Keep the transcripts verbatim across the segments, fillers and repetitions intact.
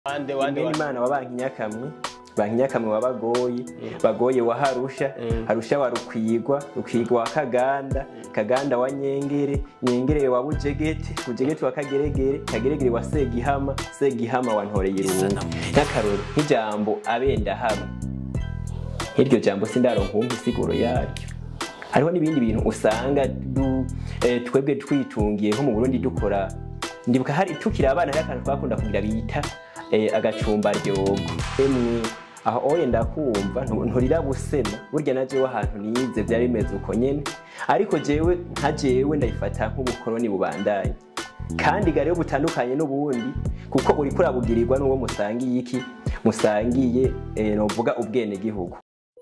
Wande wande Mwenimana wabankinyakamwe bankinyakamwe wabagoye bagoye waharusha harusha warukwigwa rukwigwa wa kaganda kaganda wa nyengere nyengere wa bujegete bujegete wa kageregere kageregere wa segihama segihama wa ntoreye irungu n'akaroro nk'ijambo abendahamwe iryo jambo sindaro nkumva isiguro yaryo hariho n'ibindi bintu usanga du eh, twebwe twitungiye nko mu Burundi dukora ndibuka hari tukira abana y'akantu twakunda kugira bita eh, agacumba ryogo emwe aho oye ndakumva nturira busema burya naje wahantu nize byari bimeze uko nyene ariko jewe nka jewe ndayifata nk'ubukoroni bubandanye kandi gare butandukanye n'ubundi kuko uri kurabugirirwa n'uwo musangiye iki musangiye eh, novuga ubwene gihugu.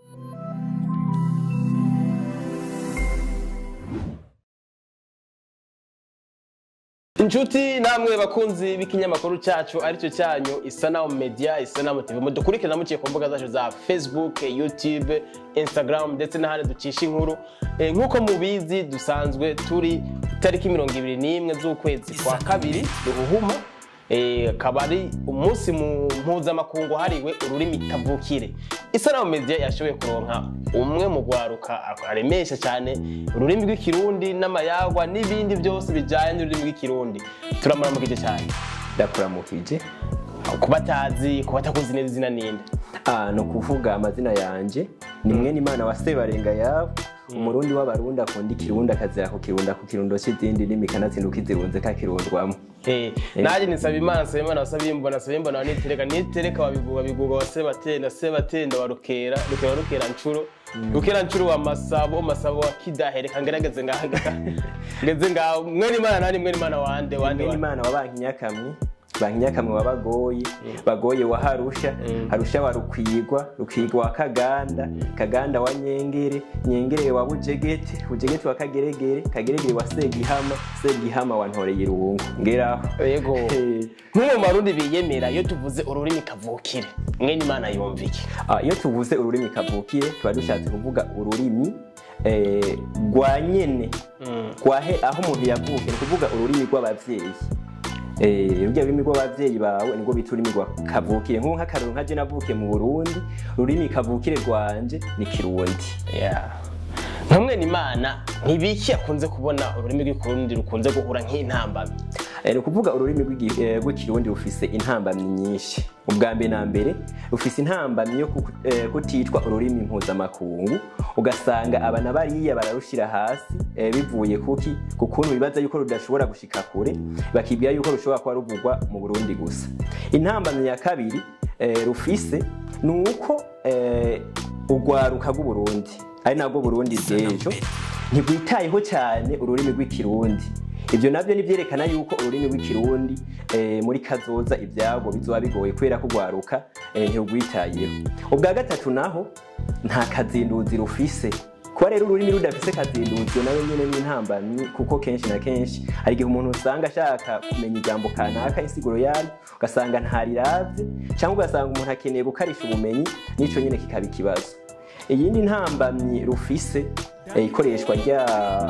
Inshuti namwe bakunzi b'ikinyamakuru cyacu aricyo cyanyu Isanamu Media, Isanamu T V. Mudukurikirana muciye ku mbuga zacu za Facebook, YouTube, Instagram ndetse n'ahandi ducisha inkuru. E, nkuko mubizi dusanzwe turi tariki mirongo ibiri n'imwe z'ukwezi kwa kabiri ruhuma. Eh kabari umusi mpuzamakungu wahariwe ururimi kavukire. Isanamu Media yashoboye kuronka umwe mu rwaruka aremesha cyane ururimi rw'ikirundi n'amayagwa n'ibindi byose bijanye n'ururimi rw'ikirundi. Turamuramukije cyane. Ndakuramukije. Kubatazi kubatakuzi neza izina ninde? Ah no kuvuga amazina yanje ni Mwenimana wa Sebarengayabo. Umurundi w'abarundi akunda ikirundi akazira ku kirunda ku kirundo cy'izindi ndimi kanatsinduka izirunze ka kirundwamo. Eh naje nisaba Imana saba Imana saba imbona saba imbona nitereka nitereka babiguga biguga wasebatenda sebatenda warukera rukera rukera ncuro rukera ncuro wa masabo masabo wa kidahereka ngerageze ngahaga ngeze ngaho Mwenimana nani Mwenimana wande wande Mwenimana wabankinyakamwe bankinyakamwe wabagoye bagoye waharusha harusha warukwigwa rukwigwa wa kaganda kaganda wa nyengere nyengere wa bujegete bujegete wa kageregere kageregere wa segihama segihama wa ntoreye irungu ngeraho yego nk'umu marundi biyemera iyo tuvuze ururimi kavukire Mwenimana yumviki ah iyo tuvuze ururimi kavukire twa dushatse kuvuga ururimi eh gwanyene kwahe aho umuntu yavuke kuvuga ururimi rw'abavyeyi. Eh urya rurimi rw'abavyeyi bawe nibwo biturimi rwa kavukire nko nk'akaruru nkaje navuke mu Burundi rurimi kavukire rwanje ni kirundi. Yeah. Mwenimana ntibiki akunze kubona ururimi rw'ikirundi rukunze guhura nk'intambamye. Eh no kuvuga ururimi rw'ikirundi rufise intambamye nyinshi. Ubwa mbere na mbere rufise intambamye yo kutitwa ururimi mpuzamakungu ugasanga abana bariya bararushira hasi e, bivuye kuki kukuntu bibaza yuko rudashobora gushika kure bakibwira yuko rushobora kuba ruvugwa mu Burundi gusa. Intambamye ya kabiri e, rufise nuko e, urwaruka rw'u Burundi ari nabwo Burundi bw'ejo ntigwitayeho cyane ururimi rw'ikirundi. Ibyo nabyo nivyerekana yuko ururimi rw'ikirundi eh, muri kazoza ibyago bizoba bigoye kwera kugwaruka eh, ntirugwitayeho. Ubwa gatatu naho nta kazinduzi rufise kuba rero ururimi rudafise kazinduzi nawe nyene n'intambamyi kuko kenshi na kenshi hari igihe umuntu usanga ashaka kumenya ijambo kanaka insiguro yari ugasanga ntariravye cyangwa ugasanga umuntu akeneye gukarisha ubumenyi nico nyene kikaba ikibazo. Iyindi ntambamyi rufise ikoreshwa rya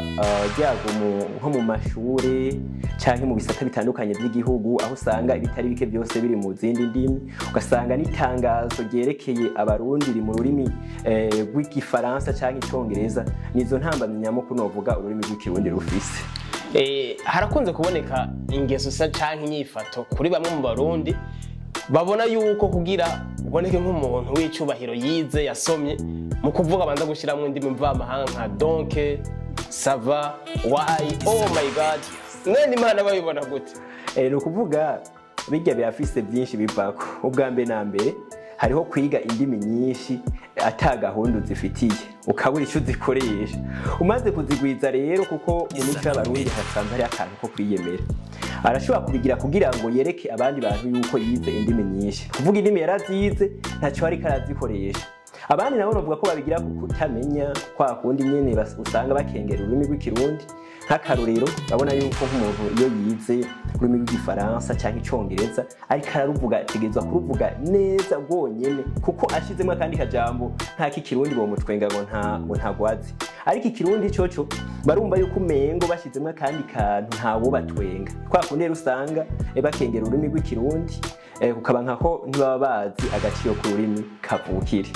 ryago nko mu mashure canke mu bisata bitandukanye by'igihugu aho usanga ibitari bike byose biri mu zindi ndimi ugasanga n'itangazo ryerekeye abarundi ri mu rurimi rw'igifaransa canke icongereza nizo ntambamye nyamukuru novuga ururimi rw'ikirundi rufise. Eh harakunze kuboneka ingeso sa canke inyifato kuri bamwe mu barundi babona yuko kugira uboneke nk'umuntu w'icubahiro yize yasomye mu kuvuga banza gushiramwe indimi mvamahanga nka donc ça va why oh my god Mwenimana bayibona gute? Eh no kuvuga bijya birafise byinshi bivako. Ubwa mbere na mbere hariho kwiga indimi nyinshi atagahundu zifitiye ukabura ico zikoresha umaze kuzigwiza rero kuko mu mico y'abarundi hasanzwe hari akantu ko kwiyemera arashobora kubigira kugira ngo yereke abandi bantu yuko yize indimi nyinshi kuvuga indimi yarazize ntaco ari karazikoresha. Abandi nabo bavuga ko babigira kutamenya kwa kundi nyene usanga bakengera ururimi rw'ikirundi nk'akarorero babona yuko nk'umuntu iyo yize ururimi rw'igifaransa cyangwa icongereza ariko araruvuga ategezwa kuruvuga neza rwonyene kuko ashizemo kandi kajambo nta kikirundi bo mutwenga ngo nta ngo ntagwazi ariko ikirundi coco barumva yuko umengo bashizemo kandi kantu ntawo batwenga kwa kundi rero usanga bakengera ururimi rw'ikirundi kukaba nkako ntibaba bazi agaciro k'ururimi kavukire.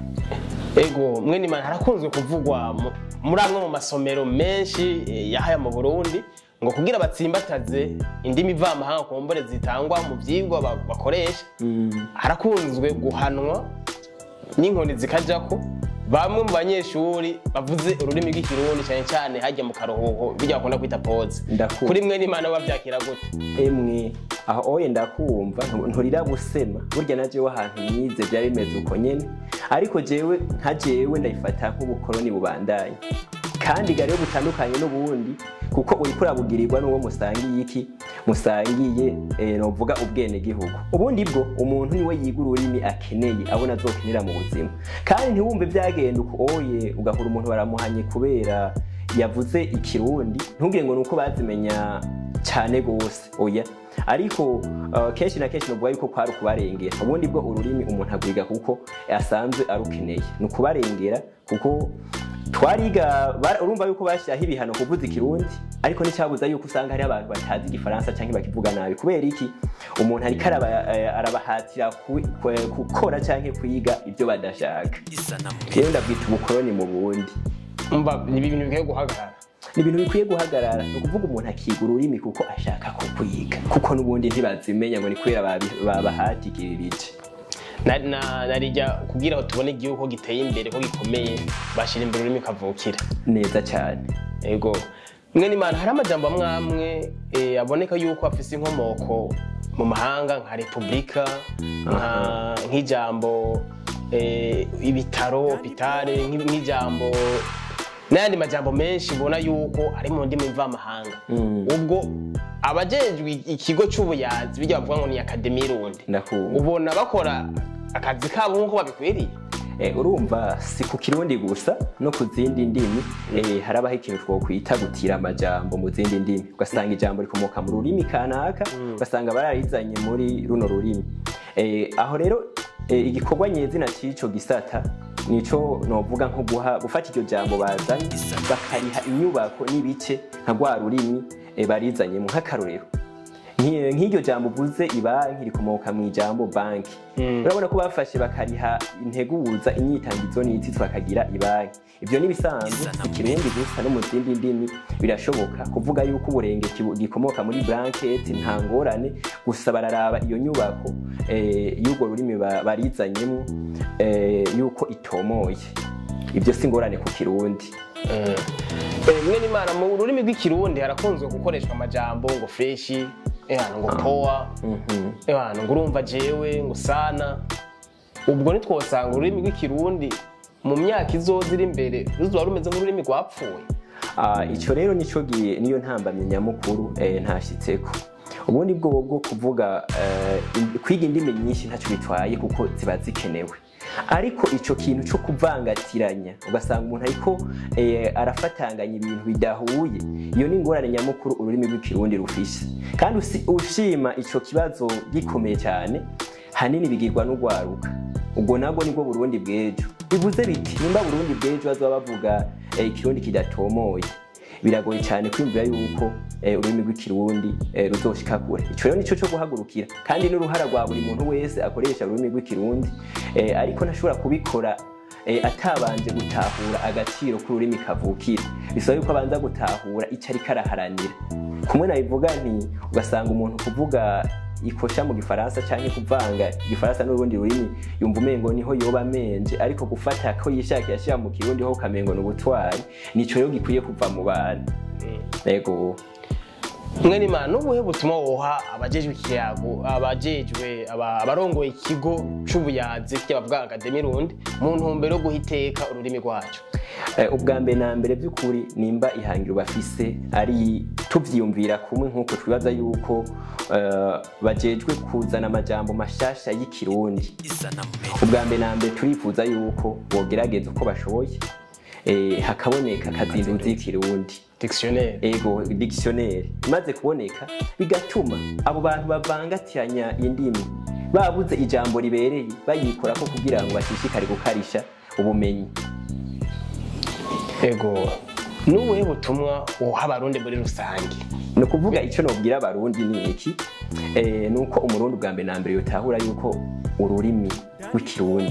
Ego Mwenimana harakunzwe kuvugwa muri amwe mu masomero menshi yahaya mu Burundi ngo kugira batsimbataze indimi vamahanga kumbore zitangwa mu vyigwa bakoresha harakunzwe guhanwa n'inkoni zikajako bamwe mu banyeshuri bavuze ururimi rw'ikirundi cyane cyane hajya mu karuhuko bijya bakunda kwita pause. Kuri Mwenimana bavyakira gute? Emwe aho oye ndakumva nturira busema burya naje wahantu nize byari bimeze uko nyene, ariko jewe nka jewe ndayifata nk'ubukoroni bubandanye kandi gari yo butandukanye n'ubundi kuko uriko urabugirirwa n'uwo musangiye iki musangiye eh, novuga ubwene gihugu. Ubundi bwo umuntu niwe yiga ururimi akeneye abona azokenera mu buzima, kandi ntiwumve byagenda uko oye ugahura umuntu baramuhanye kubera yavuze ikirundi ntugire ngo nuko bazimenya cyane gose oya, ariko uh, kenshi na kenshi novuga yuko kwari kubarengera. Ubundi bwo ururimi umuntu agwiga kuko asanzwe arukeneye nukubarengera kuko twariga urumva yuko bashyiraho ibihano kuvuza ikirundi, ariko n'icyabuza yuko usanga hari abantu batazi igifaransa cyangwa bakivuga nabi. Kubera iki? Umuntu ariko arabahatira gukora cyangwa kwiga ibyo badashaka. Rero ndabwita ubukoroni mu Burundi. Umva ni ibintu bikwiye guhagarara. Ni ibintu bikwiye guhagarara no kuvuga umuntu akiga ururimi kuko ashaka ko kwiga, kuko n'ubundi ntibazimenya ngo ni kwera babahatikirije. na narijya kugira ngo tubone igihugu ko giteye imbere ko gikomeye bashira imbere ururimi kavukire neza cyane. Ego Mwenimana hari amajambo amwe eh, aboneka yuko afise inkomoko mu mahanga nka Republika nka nk'ijambo eh, ibitaro hopitale nk'ijambo n'andi majambo menshi ubona yuko ari mu ndimi mvamahanga. mm. Ubwo abajejwe ikigo cy'ubuyazi bijya bavuga ngo ni Academy Rundi ubona bakora akazi kabo nkuko babikwiriye. Eh, urumva si ku Kirundi gusa no ku zindi ndimi eh, harabaho ikintu two kwita gutira amajambo mu zindi ndimi, ugasanga ijambo rikomoka mu rurimi kanaka ugasanga bararizanye muri runo rurimi. Eh, aho rero eh, igikorwa nyezina c'ico gisata nico novuga nko guha gufata iryo jambo bazanye bakariha inyubako n'ibice nka rwa rurimi e, barizanye mu nk'akarorero nk'iryo jambo uvuze ibanki rikomoka mu ijambo banki. Urabona ko bafashe bakariha integuza inyitangizo n'iti twakagira ibanki. Ivyo ni bisanzwe ikirundi gusa no mu zindi ndimi birashoboka kuvuga yuko uburenge gikomoka muri blanket nta ngorane, gusa bararaba iyo nyubako eh, y'ugo rurimi barizanyemo eh, yuko itomoye. Ivyo si ngorane ku Kirundi. Eh Mwenimana mu rurimi rw'ikirundi harakunzwe gukoreshwa amajambo ngo freshi eh ngo poa eh ngo urumva jewe ngo sana. Ubwo nitwosanga ururimi rw'ikirundi mu myaka izozira imbere ruzo rumeze nk'ururimi rwapfuye. Ah ico rero nico giye niyo ntambamye nyamukuru eh ntashitseko. Ubundi bwo bwo kuvuga eh, kwiga indimi nyinshi ntaco bitwaye kuko ziba zikenewe, ariko ico kintu cyo kuvangatiranya ugasanga umuntu ariko eh, arafatanganya ibintu bidahuye, iyo ni ngorane nyamukuru ururimi rw'ikirundi rufise. Kandi ushima ico kibazo gikomeye cyane hanini bigirwa n'urwaruka. Ubwo nabwo nibwo Burundi bwejo. Bivuze biti nimba Burundi bwejo bazoba bavuga eh, ikirundi kidatomoye, biragoye cyane kwimvira yuko eh, ururimi rw'ikirundi eh, ruzoshika kure. Ico rero nico cyo guhagurukira, kandi n'uruhara rwa buri muntu wese akoresha ururimi rw'ikirundi eh, ariko ntashobora kubikora eh, atabanje gutahura agaciro k'ururimi kavukire. Bisaba yuko abanza gutahura icyo ari karaharanira. Kumwe nabivuga nti ugasanga umuntu kuvuga ikosha mu gifaransa cyangwa kuvanga igifaransa n'urundi rurimi yumva umengo niho yoba menje, ariko gufata ko yishaka yashira mu kirundi ho kamengo n'ubutwari nico yo gikwiye kuva mu bantu. Yego Mwenimana n'ubuhe butumwa woha abajejwe ikiyago abajejwe abarongoye ikigo c'ubuyazi cy'abavuga Academy Rundi mu ntumbero yo guhiteka ururimi rwacu? Eh, ubwa mbere na mbere by'ukuri nimba ihangiro bafise ari tuvyiyumvira kumwe nkuko twibaza yuko uh, bajejwe kuzana amajambo mashasha y'ikirundi. Ubwa mbere na mbere turifuza yuko bogerageza uko bashoboye eh, hakaboneka kazinduzi y'ikirundi dictionnaire. Ego dictionnaire imaze kuboneka bigatuma abo bantu bavangatiranya indimi babuze ijambo ribereye bayikora ko kugira ngo bashishikare gukarisha ubumenyi. Ego nubuhe butumwa woha abarundi muri rusange? No kuvuga ico nobwira abarundi ni iki eh nuko umurundi bwa mbere na mbere yotahura yuko ururimi rw'ikirundi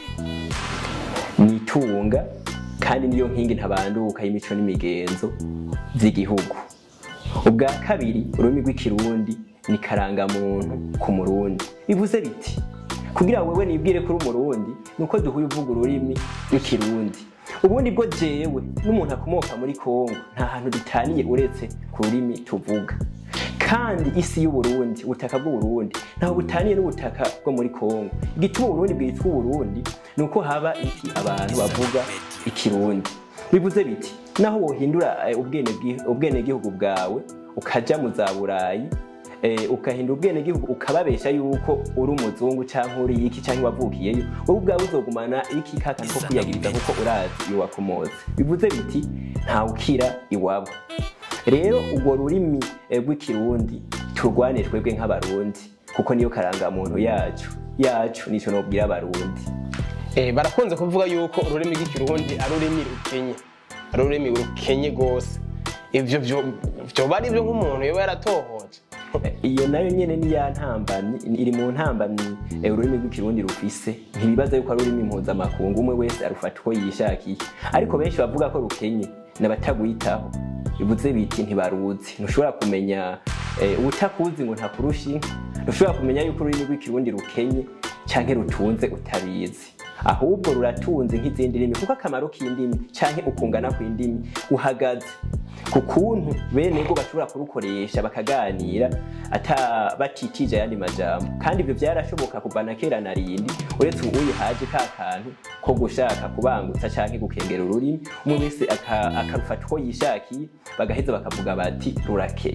nitunga kandi niyo nkingi ntabanduka y'imico n'imigenzo z'igihugu. Ubwa kabiri ururimi rw'ikirundi ni karangamuntu ku murundi. Bivuze biti kugira wewe nibwire kuri umurundi nuko duhuye uvuga ururimi rw'ikirundi. Ubundi bwo jewe n'umuntu akomoka muri Kongo nta hantu ditaniye uretse ku rurimi tuvuga. Kandi isi y'u Burundi ubutaka bw'u Burundi ntaho butaniye n'ubutaka bwo muri Kongo. Igituma Burundi bwitwa Burundi nuko haba iki abantu bavuga ikirundi. Bivuze biti naho wohindura ubwene ubwene gihugu bwawe ukaja mu za Burayi eh ukahindura ubwene gihugu ukababesha yuko uri umuzungu canke uri iki canke wavukiyeyo wowe ubwawe uzogumana iki kaka nko kwiyagiriza kuko urazi iyo wakomoze. Bivuze biti nta ukira iwabo. Rero ubwo rurimi rw'ikirundi turwane twebwe nk'abarundi kuko niyo karangamuntu yacu yacu nico nobwira abarundi. Eh barakunze kuvuga yuko ururimi rw'ikirundi ari ururimi rukenye ari ururimi rukenye gose. Ivyo byo byo bari byo nk'umuntu yoba yaratohoje. Iyo nayo nyene ni ya ntambamyi iri mu ntambamyi ururimi rw'ikirundi rufise. Ntibibaza yuko ari ururimi mpuzamakungu umwe wese arufata uko yishakiye, ariko benshi bavuga ko rukenye nabatagwitaho. Bivuze biti ntibaruzi. Ntushobora kumenya utakuzi ngo ntakurushi. Ntushobora kumenya yuko ururimi rw'ikirundi rukenye canke rutunze utabizi. Ahubwo ruratunze nk'izindi ndimi kuko akamaro k'indimi canke ukungana kw'indimi uhagaze kukuntu bene ngo bashobora kurukoresha bakaganira ata batitije yandi majambo. Kandi ivyo byarashoboka kuvana kera na rindi uretse uyu haje ka kantu ko gushaka kubangutsa canke gukengera ururimi umwe wese akarufata uko yishakiye bagaheza bakavuga bati rurakenye.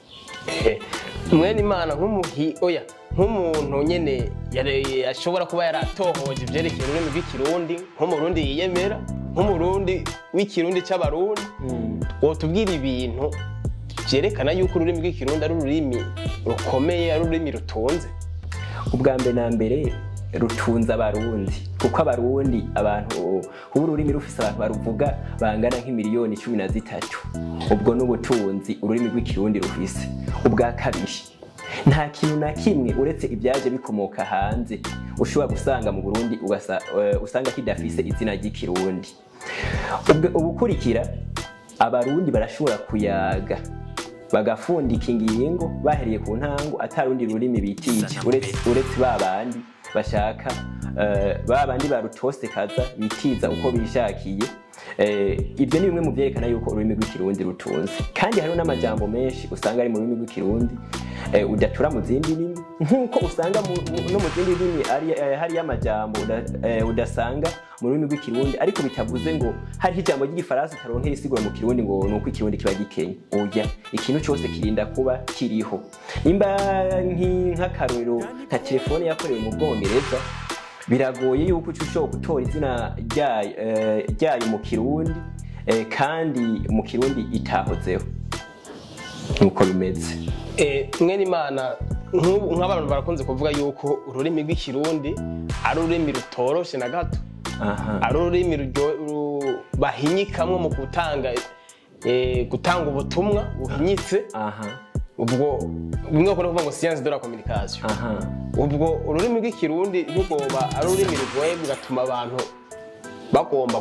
Mwenimana nk'umuhi oya nk'umuntu nyene yashobora kuba yaratohoje ivyerekeye ururimi rw'ikirundi nk'umurundi yiyemera nk'umurundi w'ikirundi c'abarundi wotubwira ibintu vyerekana yuko ururimi rw'ikirundi ari ururimi rukomeye ari ururimi rutunze. Ubwa mbere na mbere rutunze abarundi kuko abarundi abantu ubu ururimi rufise abantu baruvuga bangana nk'imiliyoni cumi na zitatu. Ubwo n'ubutunzi ururimi rw'ikirundi rufise. Ubwa kabiri nta kintu na kimwe uretse ibyaje bikomoka hanze ushobora gusanga mu Burundi ugasa usanga kidafise izina ry'ikirundi. Ubukurikira abarundi barashobora kuyaga bagafundika ingingo bahereye ku ntango atarundi rurimi bitije uretse uretse babandi bashaka babandi barutose kaza bitiza uko bishakiye. Ibyo ni bimwe mu byerekana yuko ururimi rw'ikirundi rutunze. Kandi hariho n'amajambo menshi usanga ari mu rurimi rw'ikirundi udatura mu zindi ndimi nkuko usanga no mu zindi ndimi ari hari amajambo udasanga mu rurimi rw'ikirundi, ariko bitavuze ngo hari ijambo ry'igifaransa utaronkera isigura mu kirundi ngo nuko ikirundi kiba gikenye. Oya, ikintu cyose kirinda kuba kiriho. Nimba nk'akarorero nka telefone yakorewe mu Bwongereza biragoye yuko ushobora gutora izina ryayo mu kirundi kandi mu kirundi itahozeho nuko bimeze. Mwenimana nk'abantu barakunze kuvuga yuko ururimi rw'ikirundi ari ururimi rutoroshe na gato, ari ururimi bahinyikamwo mu gutanga gutanga ubutumwa buhinyitse. Ubwo bimwe ko kuvuga ngo science de la communication. Ubwo ururimi rw'ikirundi rugoba ari ururimi rugoye bugatuma abantu bagomba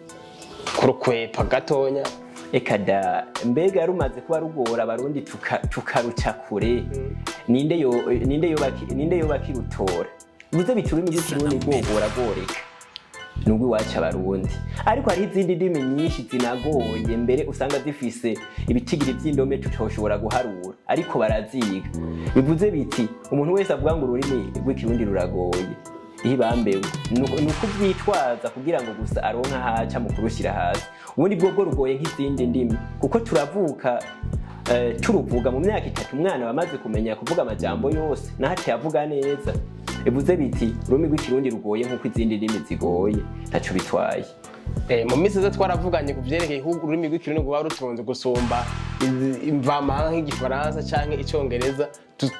kurukwepa gatonya. Ekada mbega rumaze kuba rugora abarundi tukaruca kure ninde yo ninde yo baki ninde yo bakirutora. Bivuze biturimi rw'ikirundi rwogora goreka nubwo iwacu abarundi, ariko hari izindi ndimi nyinshi zinagoye mbere usanga zifise ibitigiri by'indome tutoshobora guharura ariko baraziga. Bivuze biti umuntu wese avuga ngo ururimi rw'ikirundi ruragoye ihibambewe nuko byitwaza kugira ngo gusa aronka haca mu kurushira hasi. Ubundi bwo bwo rugoye nk'izindi ndimi kuko turavuka turuvuga mu myaka itatu umwana bamaze kumenya kuvuga amajambo yose nahaciye avuga neza. Bivuze biti ururimi rw'ikirundi rugoye nk'uko izindi ndimi zigoye ntaco bitwaye. Mu minsi zo twaravuganye ku vyerekeye ururimi rw'ikirundi rwa rutunze gusumba imvamahanga nk'igifaransa canke icongereza.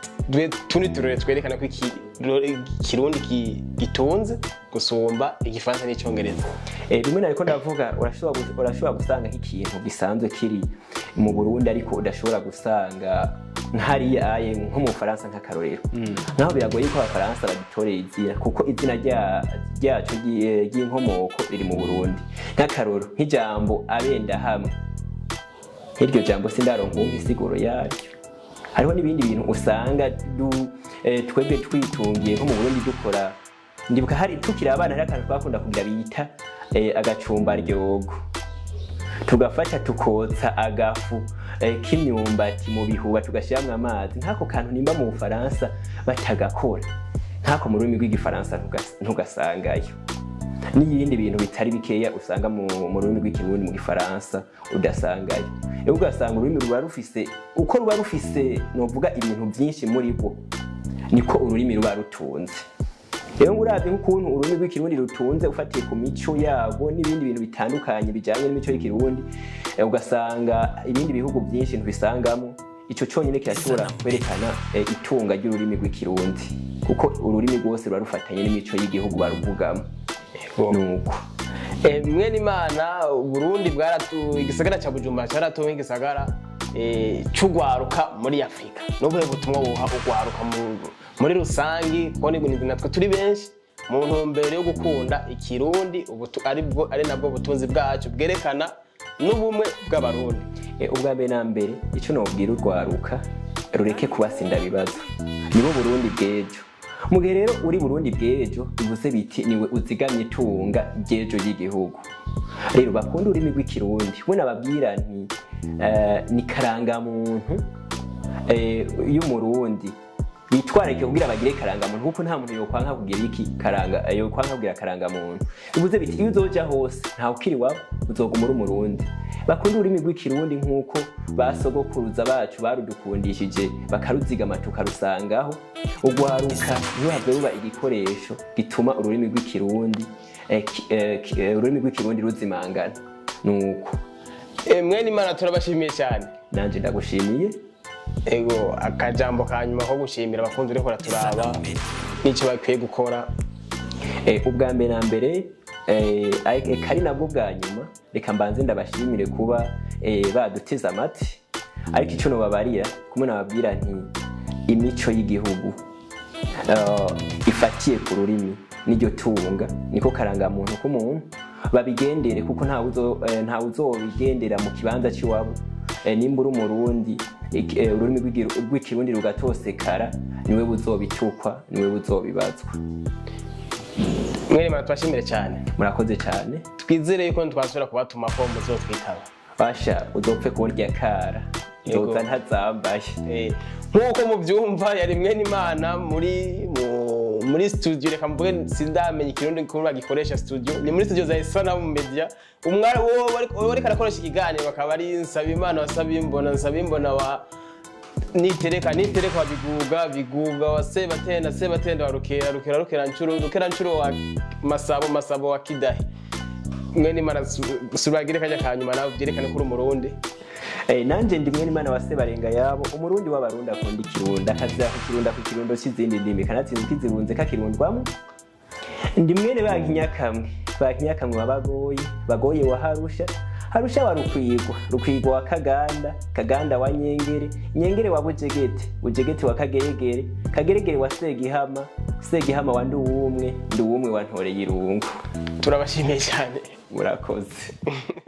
Tuni turere twerekana ko ikirundi gitunze gusumba igifaransa n'icongereza. Rimwe nariko ndavuga urashobora gusanga nk'ikintu gisanzwe kiri mu Burundi ariko udashobora gusanga hariya aye nko mu Faransa nk'akarorero naho biragoye ko abafaransa bagitoreye izina kuko izina ryacu ry'inkomoko riri mu Burundi nk'akarorero nk'ijambo Abendahamwe iryo jambo sindaronka insiguro yaryo hariho n'ibindi bintu usanga twebwe twitungiye nko mu Burundi dukora ndibuka hari tukira abana hari akantu twakunda kugira bita agacumba ryogo tugafata tukotsa agafu k'imyumbati mu bihuba tugashyiramo amazi nk'ako kantu nimba mu Bufaransa batagakora nk'ako mu rurimi rw'igifaransa ntugasangayo n'ibindi bintu bitari bikeya usanga mu rurimi rw'ikirundi mu gifaransa udasangayo rero ugasanga ururimi ruba rufise uko ruba rufise novuga ibintu byinshi muri rwo niko ururimi ruba rutunze rero uravye nk'ukuntu ururimi rw'ikirundi rutunze ufatiye ku mico yabo n'ibindi bintu bitandukanye bijanye n'imico y'ikirundi ugasanga ibindi bihugu byinshi ntibisangamo ico cyonyine kirashobora kwerekana itunga ry'ururimi rw'ikirundi kuko ururimi rwose ruba rufatanye n'imico y'igihugu baruvugamo nuko Mwenimana Burundi bwaratu igisagara ca Bujumbura cyaratuwe igisagara cy'urwaruka muri Afrika n'ubuhe butumwa buha urwaruka muri rusangi kone ibintu natwe turi benshi mu ntumbero yo gukunda ikirundi ari bwo ari nabwo butunzi bwacu bwerekana n'ubumwe bw'abarundi ubwa mbere na mbere icyo nobwira urwaruka rureke kubasinda bibazo nibo Burundi bw'ejo mu gihe rero uri Burundi bw'ejo bivuze biti niwe uzigamye itunga ry'ejo y'igihugu rero bakunda ururimi rw'ikirundi we nababwira nti ni karangamuntu y'umurundi bitwareke kugira bagire karangamuntu kuko nta muntu yokwanka kugira iki karanga yokwanka kugira karangamuntu bivuze biti iyo uzoja hose nta ukiri wabo uzoguma uri umurundi bakunda ururimi rw'ikirundi nkuko basogokuruza bacu barudukundishije bakaruzigama tukarusangaho urwaruka iyo have ruba igikoresho gituma ururimi rw'ikirundi ururimi rw'ikirundi ruzimangana nuko Mwenimana turabashimiye cyane nanje ndagushimiye ego akajambo kanyuma ko gushimira abakunzi ureko turaba n'icyo bakwiye gukora ubwa mbere na mbere kari nabwo bwa nyuma reka mbanze ndabashimire kuba baduteze amati ariko icyo nobabarira kumwe nababwira nti imico y'igihugu ifatiye ku rurimi n'iryo tunga niko karangamuntu k'umuntu babigendere kuko ntawe uzobigendera mu kibanza cy'iwabo nimba uri umurundi ururimi rw'ikirundi rugatosekara niwe buzobitukwa niwe buzobibazwa Mwenimana twashimire cyane murakoze cyane twizere yuko twasubira kubatuma ko muzotwitaba basha udopfe kurya kara nzoza ntazambaye nkuko mubyumva yari Mwenimana muri muri studio reka mvuge sindamenye ikirundi ko bagikoresha studio ni muri studio za Isanamu Media umwari wo bari karakoresha ikiganiro bakaba ari Nsabimana wasabimbona Nsabimbona wa nitereka nitereka biguga biguga wa Sebatenda Sebatenda wa rukera rukera rukera ncuro rukera ncuro wa masabo masabo wa kidahi Mwenimana suragire kanya kanyuma nawe byerekane kuri umurundi Eh nanje ndi Mwenimana wa Sebarengayabo umurundi w'abarundi akunda ikirundi akaza ku kirundi ku kirundo cy'izindi ndimi kanatsinze kizirunze kakirundwamo ndi mwene bankinyakamwe bankinyakamwe babagoye bagoye wa harusha harusha wa rukwigwa rukwigwa wa kaganda kaganda wa nyengere nyengere wa bujegete bujegete wa kageregere kageregere wa segihama segihama wa nduwumwe nduwumwe wa ntore yirungu turabashimiye cyane murakoze